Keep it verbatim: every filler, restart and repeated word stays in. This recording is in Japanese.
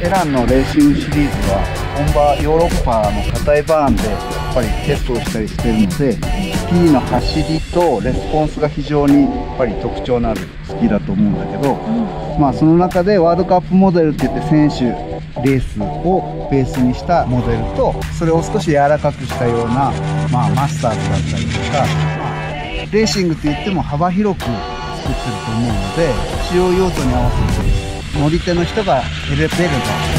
エランのレーシングシリーズは本場ヨーロッパの硬いバーンでやっぱりテストをしたりしてるので、スキーの走りとレスポンスが非常にやっぱり特徴のあるスキーだと思うんだけど、うん、まあその中でワールドカップモデルって言って選手レースをベースにしたモデルと、それを少し柔らかくしたような、まあ、マスターズだったりとか、まあ、レーシングって言っても幅広く作ってると思うので、使用用途に合わせて乗り手の人が選べれば